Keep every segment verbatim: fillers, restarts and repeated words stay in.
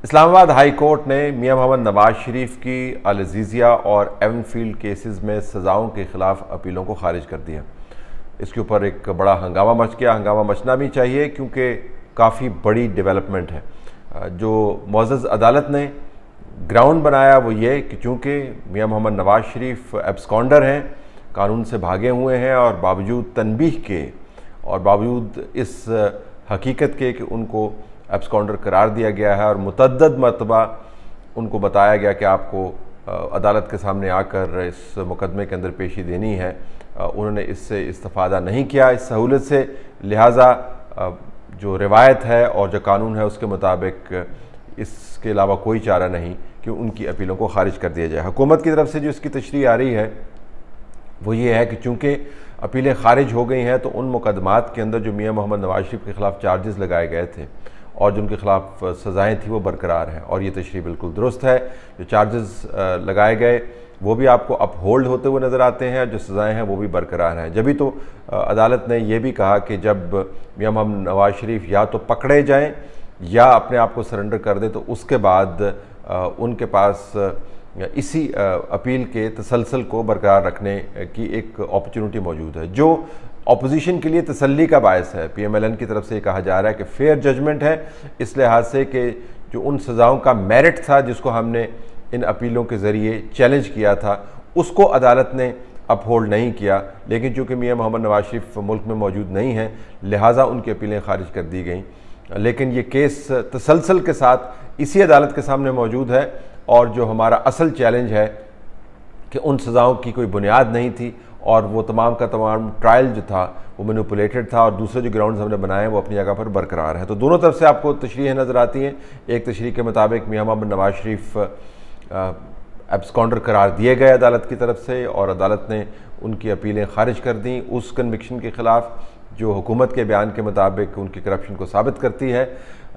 Islamabad high court ने मियां मोहम्मद नवाज शरीफ की Al Azizia और एवनफील्ड केसेस में सज़ाओं के ख़िलाफ़ अपीलों को खारिज कर दिया। इसके ऊपर एक बड़ा हंगामा मच गया। हंगामा मचना भी चाहिए क्योंकि काफ़ी बड़ी डेवलपमेंट है। जो मुअज़्ज़ज़ अदालत ने ग्राउंड बनाया वो ये कि चूँकि मियां मोहम्मद नवाज शरीफ एब्सकॉन्डर हैं, कानून से भागे हुए हैं, और बावजूद तनबीह के और बावजूद इस हकीकत के कि उनको एब्सकॉन्डर करार दिया गया है और मुतअद्दिद मरतबा उनको बताया गया कि आपको अदालत के सामने आकर इस मुकदमे के अंदर पेशी देनी है, उन्होंने इससे इस्तिफ़ादा नहीं किया इस सहूलत से। लिहाजा जो रिवायत है और जो कानून है उसके मुताबिक इसके अलावा कोई चारा नहीं कि उनकी अपीलों को खारिज कर दिया जाए। हुकूमत की तरफ से जो इसकी तशरीह आ रही है वो ये है कि चूँकि अपीलें खारिज हो गई हैं तो उन मुकदमात के अंदर जो मियां मोहम्मद नवाज शरीफ के ख़िलाफ़ चार्जेस लगाए गए थे और जो उनके ख़िलाफ़ सज़ाएँ थी वो बरकरार हैं, और ये तशरीह बिल्कुल दुरुस्त है। जो चार्जेस लगाए गए वो भी आपको अपहोल्ड होते हुए नज़र आते हैं, जो सज़ाएँ हैं वो भी बरकरार हैं। जब भी तो अदालत ने यह भी कहा कि जब मियां मोहम्मद नवाज शरीफ या तो पकड़े जाएँ या अपने आप को सरेंडर कर दें तो उसके बाद उनके पास इसी अपील के तसलसल को बरकरार रखने की एक अपॉर्चुनिटी मौजूद है, जो अपोजिशन के लिए तसल्ली का बायस है। पी एम एल एन की तरफ से कहा जा रहा है कि फेयर जजमेंट है इस लिहाज से कि जो उन सज़ाओं का मेरिट था जिसको हमने इन अपीलों के ज़रिए चैलेंज किया था उसको अदालत ने अपहोल्ड नहीं किया, लेकिन चूँकि मियां मोहम्मद नवाज शरीफ मुल्क में मौजूद नहीं हैं लिहाजा उनकी अपीलें खारिज कर दी गई। लेकिन ये केस तसलसल के साथ इसी अदालत के सामने मौजूद है, और जो हमारा असल चैलेंज है कि उन सज़ाओं की कोई बुनियाद नहीं थी और वो तमाम का तमाम ट्रायल जो था वो मैनिपुलेटेड था, और दूसरे जो ग्राउंड्स हमने बनाए वो अपनी जगह पर बरकरार है। तो दोनों तरफ से आपको तशरीहें नज़र आती हैं। एक तशरीह के मुताबिक मियां मोहम्मद नवाज शरीफ एब्सकॉन्डर करार दिए गए अदालत की तरफ से और अदालत ने उनकी अपीलें खारिज कर दी उस कन्विक्शन के ख़िलाफ़ जो हुकूमत के बयान के मुताबिक उनकी करप्शन को साबित करती है।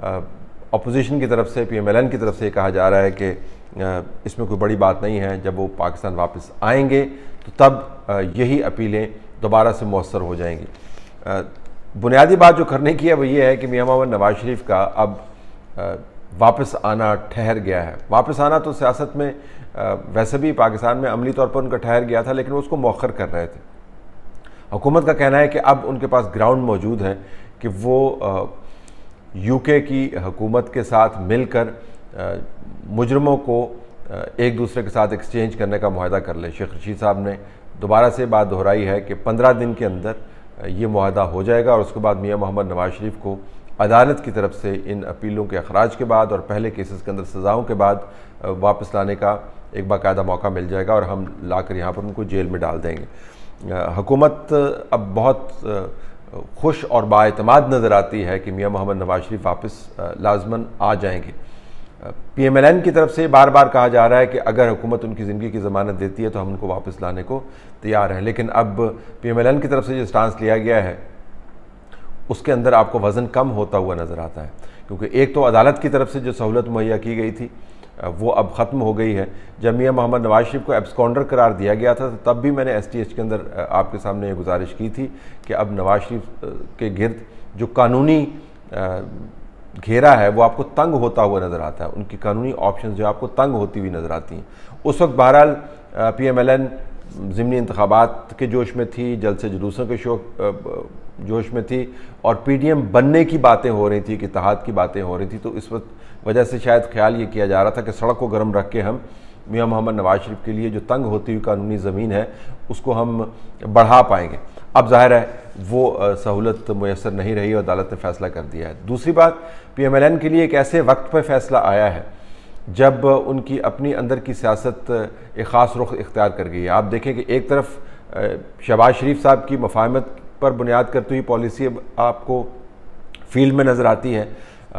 अपोजिशन की तरफ से, पी एम एल एन की तरफ से कहा जा रहा है कि इसमें कोई बड़ी बात नहीं है, जब वो पाकिस्तान वापस आएंगे तो तब यही अपीलें दोबारा से मौसर हो जाएंगी। बुनियादी बात जो करने की है वो ये है कि मियां मोहम्मद नवाज शरीफ का अब वापस आना ठहर गया है। वापस आना तो सियासत में वैसे भी पाकिस्तान में अमली तौर पर उनका ठहर गया था, लेकिन वो उसको मौखर कर रहे थे। हुकूमत का कहना है कि अब उनके पास ग्राउंड मौजूद है कि वो यूके की हुकूमत के साथ मिलकर मुजरमों को एक दूसरे के साथ एक्सचेंज करने का मुआहदा कर ले। शेख रशीद साहब ने दोबारा से बात दोहराई है कि पंद्रह दिन के अंदर ये मुआहदा हो जाएगा और उसके बाद मियां मोहम्मद नवाज शरीफ को अदालत की तरफ से इन अपीलों के अखराज के बाद और पहले केसेस के अंदर सज़ाओं के बाद वापस लाने का एक बाकायदा मौका मिल जाएगा और हम लाकर यहाँ पर उनको जेल में डाल देंगे। हुकूमत अब बहुत खुश और बाएतमाद नज़र आती है कि मियां मोहम्मद नवाज शरीफ वापस लाजमन आ जाएंगे। पी एम एल एन की तरफ से बार बार कहा जा रहा है कि अगर हुकूमत उनकी ज़िंदगी की ज़मानत देती है तो हम उनको वापस लाने को तैयार हैं, लेकिन अब पी एम एल एन की तरफ से जो स्टांस लिया गया है उसके अंदर आपको वज़न कम होता हुआ नज़र आता है, क्योंकि एक तो अदालत की तरफ से जो सहूलत मुहैया की गई थी वो अब ख़त्म हो गई है। जब मियां मोहम्मद नवाज शरीफ को एब्सकॉन्डर करार दिया गया था तो तब भी मैंने एस टी एच के अंदर आपके सामने ये गुजारिश की थी कि अब नवाज शरीफ के गिर्द जो कानूनी घेरा है वो आपको तंग होता हुआ नज़र आता है, उनकी कानूनी ऑप्शन जो आपको तंग होती हुई नज़र आती हैं। उस वक्त बहरहाल पी एम एल एन ज़िमनी इंतखाबात के जोश में थी, जलसे जुलूसों के शो जोश में थी और पी डी एम बनने की बातें हो रही थी कि इत्तेहाद की बातें हो रही थी। तो इस वक्त वजह से शायद ख्याल ये किया जा रहा था कि सड़क को गर्म रख के हम मियां मोहम्मद नवाज शरीफ के लिए जो तंग होती हुई कानूनी ज़मीन है उसको हम बढ़ा पाएंगे। अब जाहिर है वो सहूलत मुयसर नहीं रही और अदालत ने फ़ैसला कर दिया है। दूसरी बात, पी एम एल एन के लिए एक ऐसे वक्त पर फ़ैसला आया है जब उनकी अपनी अंदर की सियासत एक ख़ास रुख इख्तियार कर गई है। आप देखें कि एक तरफ शहबाज शरीफ साहब की मफाहमत पर बुनियाद करती हुई पॉलिसी आपको फील्ड में नज़र आती है।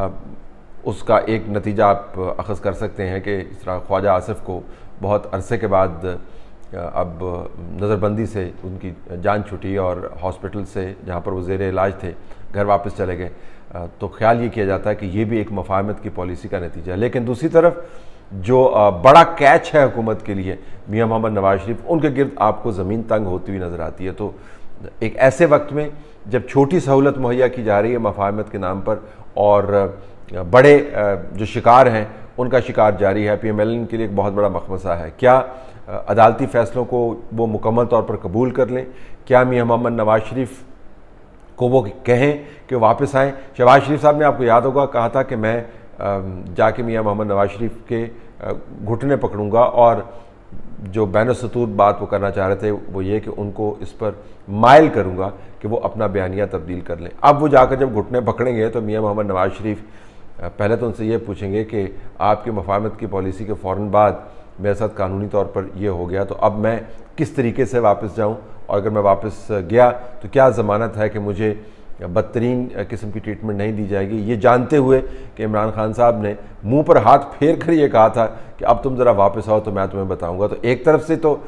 उसका एक नतीजा आप अखज़ कर सकते हैं कि इस तरह ख्वाजा आसिफ को बहुत अरसे के बाद अब नज़रबंदी से उनकी जान छूटी और हॉस्पिटल से जहाँ पर वो ज़ेर इलाज थे घर वापस चले गए, तो ख्याल ये किया जाता है कि ये भी एक मफाहमत की पॉलिसी का नतीजा है। लेकिन दूसरी तरफ जो बड़ा कैच है हुकूमत के लिए मियां मोहम्मद नवाज शरीफ, उनके गिर्द आपको ज़मीन तंग होती हुई नज़र आती है। तो एक ऐसे वक्त में जब छोटी सहूलत मुहैया की जा रही है मफाहमत के नाम पर और बड़े जो शिकार हैं उनका शिकार जारी है। पी एम एल एन के लिए एक बहुत बड़ा मखमसा है। क्या अदालती फ़ैसलों को वो मुकम्मल तौर पर कबूल कर लें? क्या मियां मोहम्मद नवाज शरीफ को वो कहें कि वापस आएँ? शहबाज शरीफ साहब ने, आपको याद होगा, कहा था कि मैं जाके मियां मोहम्मद नवाज शरीफ के घुटने पकड़ूंगा, और जो बैन सतूर बात वो करना चाह रहे थे वो ये कि उनको इस पर माइल करूंगा कि वो अपना बयानिया तब्दील कर लें। अब वो जाकर जब घुटने पकड़ेंगे तो मियां मोहम्मद नवाज शरीफ पहले तो उनसे ये पूछेंगे कि आपकी मुफाहमत की पॉलिसी के फ़ौरन बाद मेरे साथ कानूनी तौर पर ये हो गया, तो अब मैं किस तरीके से वापस जाऊं, और अगर मैं वापस गया तो क्या ज़मानत है कि मुझे बदतरीन किस्म की ट्रीटमेंट नहीं दी जाएगी, ये जानते हुए कि इमरान खान साहब ने मुंह पर हाथ फेर कर ये कहा था कि अब तुम ज़रा वापस आओ तो मैं तुम्हें बताऊंगा। तो एक तरफ से तो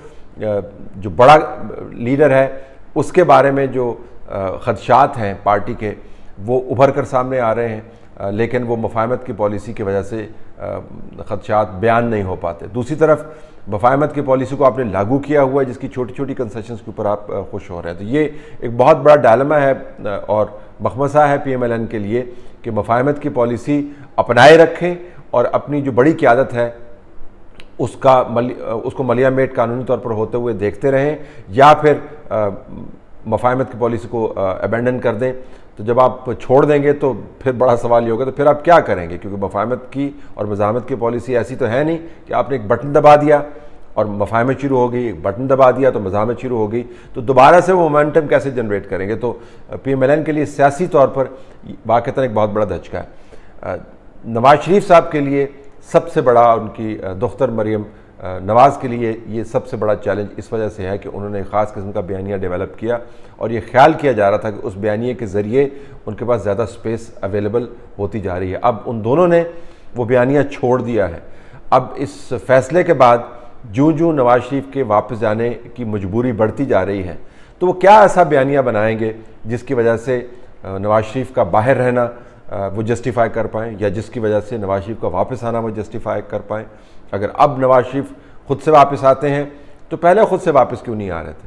जो बड़ा लीडर है उसके बारे में जो ख़दशात हैं पार्टी के वो उभर कर सामने आ रहे हैं, लेकिन वो मुफाहमत की पॉलिसी की वजह से ख़दशात बयान नहीं हो पाते। दूसरी तरफ मुफाहमत की पॉलिसी को आपने लागू किया हुआ है जिसकी छोटी छोटी कंसेशंस के ऊपर आप खुश हो रहे हैं। तो ये एक बहुत बड़ा डायलेमा है और मखमसा है पी एम एल एन के लिए कि मुफाहमत की पॉलिसी अपनाए रखें और अपनी जो बड़ी क़यादत है उसका मल, उसको मलिया मेट कानूनी तौर पर होते हुए देखते रहें, या फिर मुफाहमत की पॉलिसी को अबेंडन कर दें। तो जब आप छोड़ देंगे तो फिर बड़ा सवाल ये होगा तो फिर आप क्या करेंगे, क्योंकि मुफाहमत की और मज़ाहमत की पॉलिसी ऐसी तो है नहीं कि आपने एक बटन दबा दिया और मुफाहमत शुरू हो गई, एक बटन दबा दिया तो मज़ाहमत शुरू हो गई, तो दोबारा से वो मोमेंटम कैसे जनरेट करेंगे। तो पी एम एल एन के लिए सियासी तौर पर वाक़तन एक बहुत बड़ा धचका है। नवाज शरीफ साहब के लिए सबसे बड़ा, उनकी दुख्तर मरियम नवाज़ के लिए ये सबसे बड़ा चैलेंज इस वजह से है कि उन्होंने एक ख़ास किस्म का बयानिया डेवलप किया और ये ख्याल किया जा रहा था कि उस बयानिए के ज़रिए उनके पास ज़्यादा स्पेस अवेलेबल होती जा रही है। अब उन दोनों ने वो बयानिया छोड़ दिया है। अब इस फैसले के बाद जूँ जूँ नवाज शरीफ के वापस जाने की मजबूरी बढ़ती जा रही है, तो वो क्या ऐसा बयानिया बनाएंगे जिसकी वजह से नवाज शरीफ का बाहर रहना वो जस्टिफाई कर पाएँ, या जिसकी वजह से नवाज शरीफ का वापस आना वो जस्टिफाई कर पाएँ। अगर अब नवाज शरीफ खुद से वापस आते हैं तो पहले खुद से वापस क्यों नहीं आ रहे थे,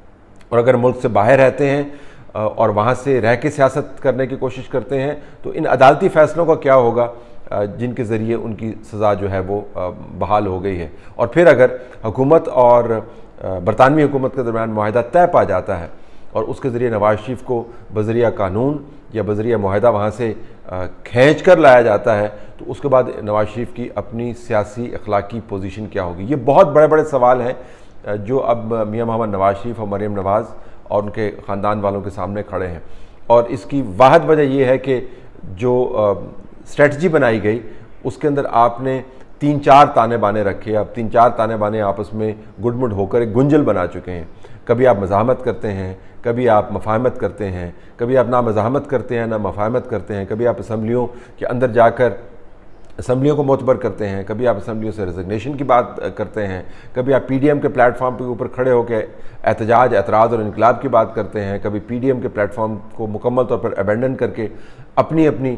और अगर मुल्क से बाहर रहते हैं और वहाँ से रह के सियासत करने की कोशिश करते हैं तो इन अदालती फ़ैसलों का क्या होगा जिनके ज़रिए उनकी सज़ा जो है वो बहाल हो गई है। और फिर अगर हुकूमत और बरतानवी हुकूमत के दरमियान मुआहदा तय पा जाता है और उसके ज़रिए नवाज शरीफ को बज़रिया कानून या बज़रिया मुआहदा वहाँ से खींच कर लाया जाता है, तो उसके बाद नवाज शरीफ की अपनी सियासी अखलाकी पोजीशन क्या होगी। ये बहुत बड़े बड़े सवाल हैं जो अब मियां मोहम्मद नवाज शरीफ और मरियम नवाज़ और उनके ख़ानदान वालों के सामने खड़े हैं। और इसकी वाहिद वजह यह है कि जो स्ट्रेटजी बनाई गई उसके अंदर आपने तीन चार ताने बाने रखे। अब तीन चार ताने बाने आपस में गुडमुड होकर एक गुंजल बना चुके हैं। कभी आप मज़ाहमत करते हैं, कभी आप मफाहमत करते हैं, कभी आप ना मज़ाहमत करते हैं ना मफाहमत करते हैं, कभी आप असम्बलियों के अंदर जाकर असम्बलियों को मोतबर करते हैं, कभी आप असम्बलियों से रेजिग्नेशन की बात करते हैं, कभी आप पी डी एम के प्लेटफॉर्म के ऊपर खड़े होकर एहतजाज, एतराज़ और इनकलाब की बात करते हैं, कभी पी डी एम के प्लेटफॉर्म को मुकम्मल तौर पर अबेंडन करके अपनी अपनी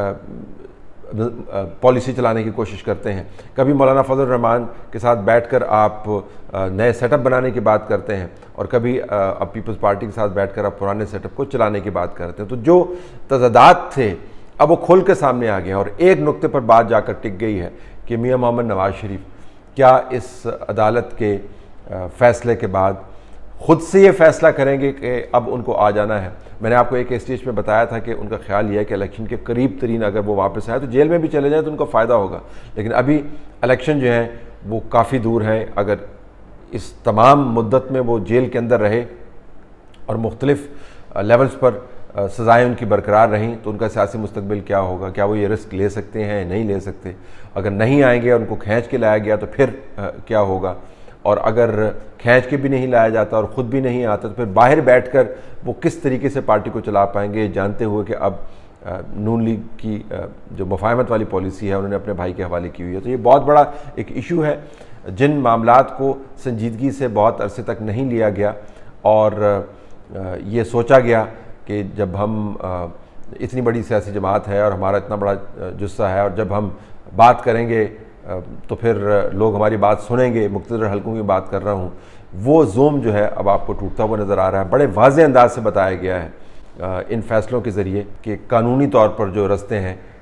पॉलिसी चलाने की कोशिश करते हैं, कभी मौलाना फजल रहमान के साथ बैठकर आप नए सेटअप बनाने की बात करते हैं, और कभी अब पीपल्स पार्टी के साथ बैठकर आप पुराने सेटअप को चलाने की बात करते हैं। तो जो तज़ादात थे अब वो खुल के सामने आ गया और एक नुक्ते पर बात जाकर टिक गई है कि मियां मोहम्मद नवाज शरीफ क्या इस अदालत के फ़ैसले के बाद ख़ुद से ये फ़ैसला करेंगे कि अब उनको आ जाना है। मैंने आपको एक स्टेज में बताया था कि उनका ख्याल यह है कि इलेक्शन के करीब तरीन अगर वो वापस आए तो जेल में भी चले जाए तो उनका फ़ायदा होगा, लेकिन अभी इलेक्शन जो हैं वो काफ़ी दूर हैं। अगर इस तमाम मुद्दत में वो जेल के अंदर रहे और मुख्तलिफ लेवल्स पर सज़ाएँ उनकी बरकरार रहीं तो उनका सियासी मुस्तकबिल क्या होगा, क्या वो ये रिस्क ले सकते हैं, नहीं ले सकते। अगर नहीं आएंगे और उनको खींच के लाया गया तो फिर क्या होगा, और अगर खींच के भी नहीं लाया जाता और ख़ुद भी नहीं आता तो फिर बाहर बैठकर वो किस तरीके से पार्टी को चला पाएंगे, जानते हुए कि अब नून लीग की जो मुफाहमत वाली पॉलिसी है उन्होंने अपने भाई के हवाले की हुई है। तो ये बहुत बड़ा एक इशू है। जिन मामलात को संजीदगी से बहुत अरसे तक नहीं लिया गया और ये सोचा गया कि जब हम इतनी बड़ी सियासी जमात है और हमारा इतना बड़ा जुस्सा है और जब हम बात करेंगे तो फिर लोग हमारी बात सुनेंगे, मुख्तलिफ हलकों की बात कर रहा हूँ, वो ज़ूम जो है अब आपको टूटता हुआ नज़र आ रहा है। बड़े वाज़ेह अंदाज से बताया गया है इन फ़ैसलों के ज़रिए कि कानूनी तौर पर जो रस्ते हैं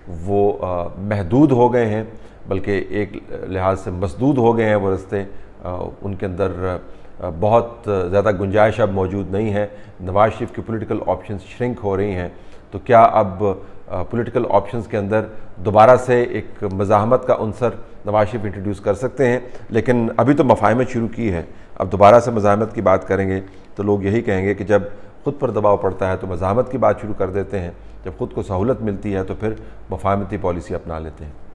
वो महदूद हो गए हैं, बल्कि एक लिहाज से मसदूद हो गए हैं वो रास्ते। उनके अंदर बहुत ज़्यादा गुंजाइश अब मौजूद नहीं है। नवाज शरीफ की पॉलिटिकल ऑप्शंस श्रिंक हो रही हैं। तो क्या अब पॉलिटिकल ऑप्शंस के अंदर दोबारा से एक मज़ाहमत का अंसर नवाज शरीफ इंट्रोड्यूस कर सकते हैं? लेकिन अभी तो मफाहमत शुरू की है, अब दोबारा से मज़ाहमत की बात करेंगे तो लोग यही कहेंगे कि जब ख़ुद पर दबाव पड़ता है तो मज़ाहमत की बात शुरू कर देते हैं, जब ख़ुद को सहूलत मिलती है तो फिर मफाहमती पॉलिसी अपना लेते हैं।